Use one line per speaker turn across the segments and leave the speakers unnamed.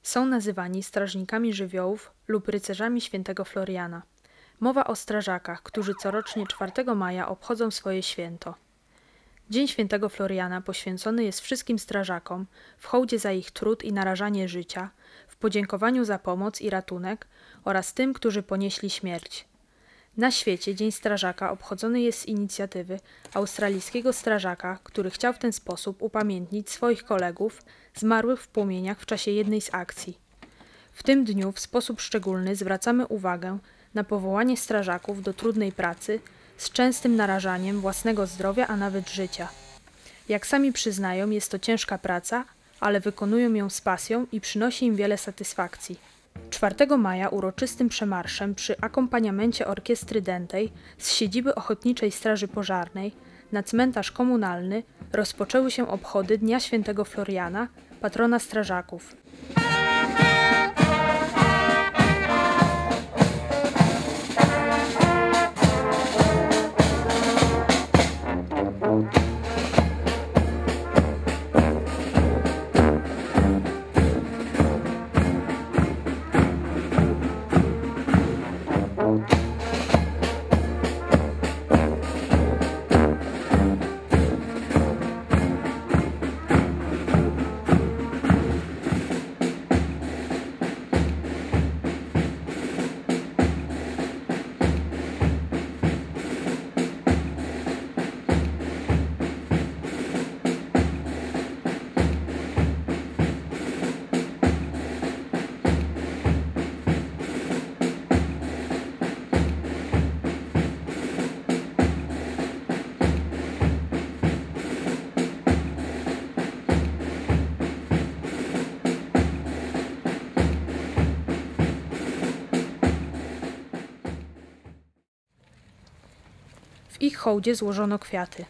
Są nazywani strażnikami żywiołów lub rycerzami świętego Floriana. Mowa o strażakach, którzy corocznie 4 maja obchodzą swoje święto. Dzień świętego Floriana poświęcony jest wszystkim strażakom w hołdzie za ich trud i narażanie życia, w podziękowaniu za pomoc i ratunek oraz tym, którzy ponieśli śmierć. Na świecie Dzień Strażaka obchodzony jest z inicjatywy australijskiego strażaka, który chciał w ten sposób upamiętnić swoich kolegów zmarłych w płomieniach w czasie jednej z akcji. W tym dniu w sposób szczególny zwracamy uwagę na powołanie strażaków do trudnej pracy z częstym narażaniem własnego zdrowia, a nawet życia. Jak sami przyznają, jest to ciężka praca, ale wykonują ją z pasją i przynosi im wiele satysfakcji. 4 maja uroczystym przemarszem przy akompaniamencie orkiestry dętej z siedziby Ochotniczej Straży Pożarnej na cmentarz komunalny rozpoczęły się obchody Dnia Świętego Floriana, patrona strażaków. W ich hołdzie złożono kwiaty.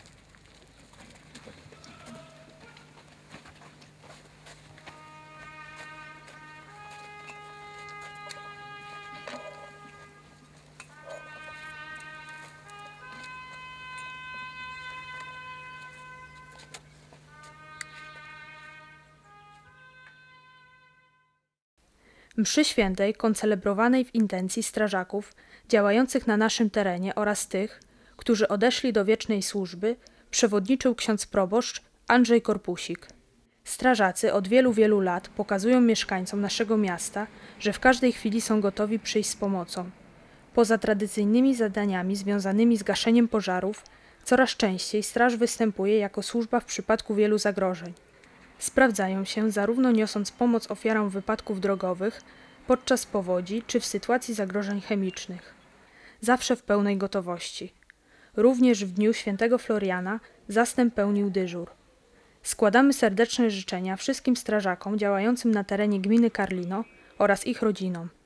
Mszy świętej koncelebrowanej w intencji strażaków działających na naszym terenie oraz tych, którzy odeszli do wiecznej służby, przewodniczył ksiądz proboszcz Andrzej Korpusik. Strażacy od wielu lat pokazują mieszkańcom naszego miasta, że w każdej chwili są gotowi przyjść z pomocą. Poza tradycyjnymi zadaniami związanymi z gaszeniem pożarów, coraz częściej straż występuje jako służba w przypadku wielu zagrożeń. Sprawdzają się zarówno niosąc pomoc ofiarom wypadków drogowych, podczas powodzi czy w sytuacji zagrożeń chemicznych. Zawsze w pełnej gotowości. Również w dniu świętego Floriana zastęp pełnił dyżur. Składamy serdeczne życzenia wszystkim strażakom działającym na terenie gminy Karlino oraz ich rodzinom.